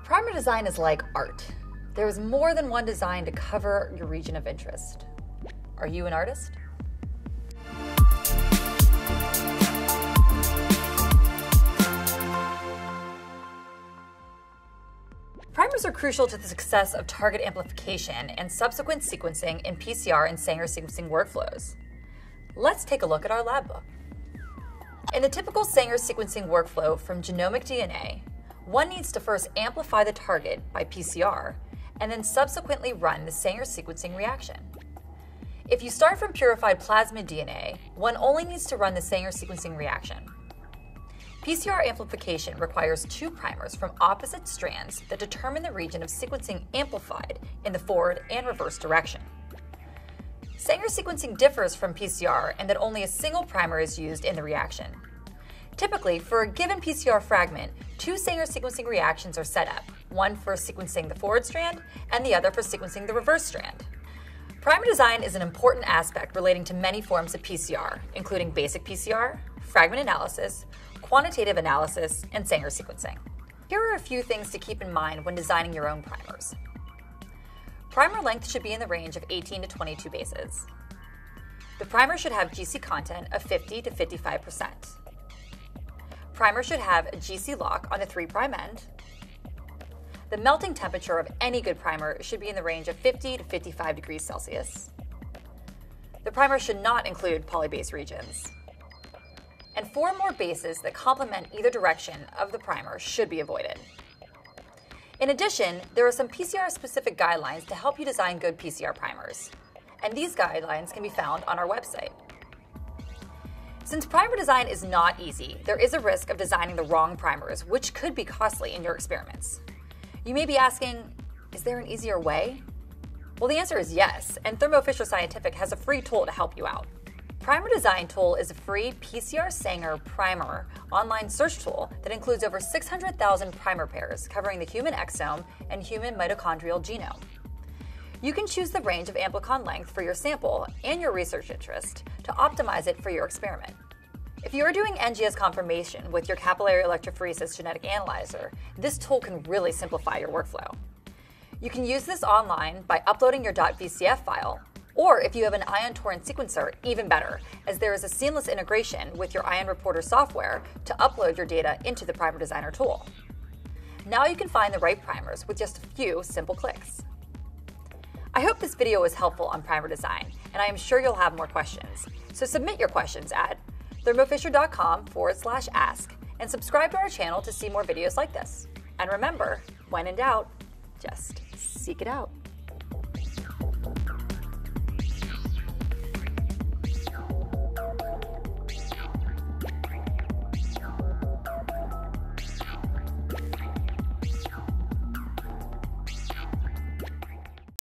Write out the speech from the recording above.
Primer design is like art. There is more than one design to cover your region of interest. Are you an artist? Primers are crucial to the success of target amplification and subsequent sequencing in PCR and Sanger sequencing workflows. Let's take a look at our lab book. In the typical Sanger sequencing workflow from genomic DNA, one needs to first amplify the target by PCR and then subsequently run the Sanger sequencing reaction. If you start from purified plasmid DNA, one only needs to run the Sanger sequencing reaction. PCR amplification requires two primers from opposite strands that determine the region of sequencing amplified in the forward and reverse direction. Sanger sequencing differs from PCR in that only a single primer is used in the reaction. Typically, for a given PCR fragment, two Sanger sequencing reactions are set up, one for sequencing the forward strand and the other for sequencing the reverse strand. Primer design is an important aspect relating to many forms of PCR, including basic PCR, fragment analysis, quantitative analysis, and Sanger sequencing. Here are a few things to keep in mind when designing your own primers. Primer length should be in the range of 18 to 22 bases. The primer should have GC content of 50 to 55%. Primer should have a GC lock on the 3' end. The melting temperature of any good primer should be in the range of 50 to 55 degrees Celsius. The primer should not include polybase regions. And 4 more bases that complement either direction of the primer should be avoided. In addition, there are some PCR-specific guidelines to help you design good PCR primers, and these guidelines can be found on our website. Since primer design is not easy, there is a risk of designing the wrong primers, which could be costly in your experiments. You may be asking, is there an easier way? Well, the answer is yes, and Thermo Fisher Scientific has a free tool to help you out. Primer Design Tool is a free PCR Sanger primer online search tool that includes over 600,000 primer pairs covering the human exome and human mitochondrial genome. You can choose the range of amplicon length for your sample and your research interest to optimize it for your experiment. If you are doing NGS confirmation with your capillary electrophoresis genetic analyzer, this tool can really simplify your workflow. You can use this online by uploading your .vcf file, or if you have an ion torrent sequencer, even better, as there is a seamless integration with your Ion Reporter software to upload your data into the Primer Designer tool. Now you can find the right primers with just a few simple clicks. I hope this video was helpful on primer design, and I am sure you'll have more questions. So submit your questions at thermofisher.com/ask and subscribe to our channel to see more videos like this. And remember, when in doubt, just seek it out.